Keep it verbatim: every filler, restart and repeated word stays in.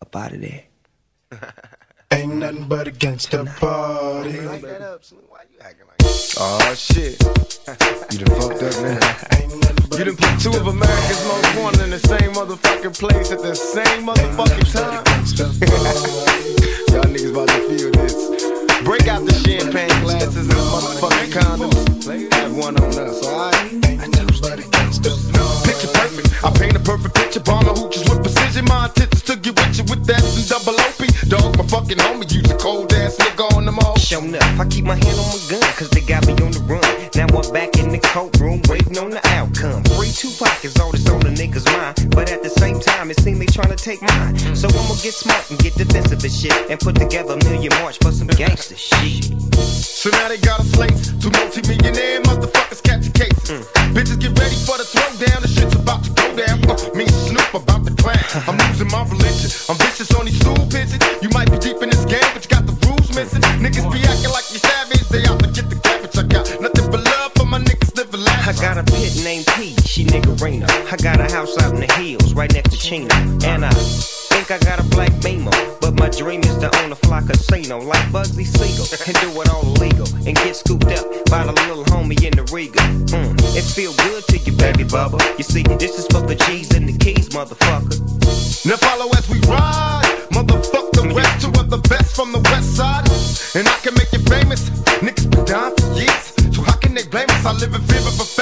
up out of there. Ain't nothing but a gangsta party. Why you acting like that? Oh shit. You done fucked up now. You done put two of America's most wanted in the same motherfucking place at the same motherfucking time. Y'all niggas about to feel this. Break out the champagne glasses and motherfucking condoms. Have one on us, alright? Picture perfect. I paint a perfect picture. Bomber hooches with precision. My intentions to get with you with that and double O P. Dog, my fucking homie. Use a cold ass nigga on them all. Show enough. I keep my hand on my gun, cause they got me on the run. Now I'm back in the courtroom, waiting on the outcome. Free Tupac is all that's on the niggas' mind. But at the same time, it seems they tryna take mine. So I'ma get smart and get defensive and shit, and put together a million march for some gangster shit. So now they got a slate. Two multi-millionaire motherfuckers catching cases. Mm. Bitches get ready for the throwdown. The shit's about to go down. Uh, me and Snoop about to clown. I'm losing my religion. I'm vicious on these stool pigeons. You might be deep in this game, but you got the rules missing. Niggas be acting like you savage. They out to get the cabbage. I got nothing but love for my niggas living lavish. I got a pit named P, she niggerina. I got a house out in the hills, right next to Chino. And I think I got a black Beamer, but my dream is to own a fly casino like Bugsy Siegel and do it all illegal and get scooped up by the little homie in the Riga. Mm, it feel good to you, baby bubba. You see, this is for the G's and the keys, motherfucker. Now follow as we ride, motherfuck the rest. Two of the best from the west side, and I can make you famous. Niggas been down for years, so how can they blame us? I live in fear of a